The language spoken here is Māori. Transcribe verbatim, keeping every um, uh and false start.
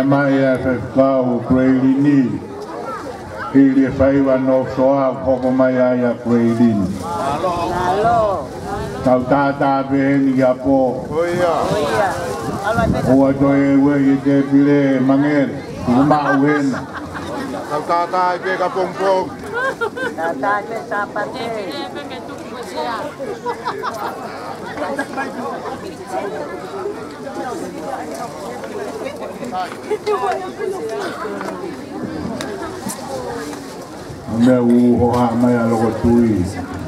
Mea mai a sa kau Kureilini. Ili whaiwa no soa koko mai ai a Kureilini. Tau tātā peheni a pō. Ua toi e ue i te pire mangere. Uma uena. Tau tātā i pe ka pongpong. Tātā i pe tāpate. Mea u hoa mai a loko tui.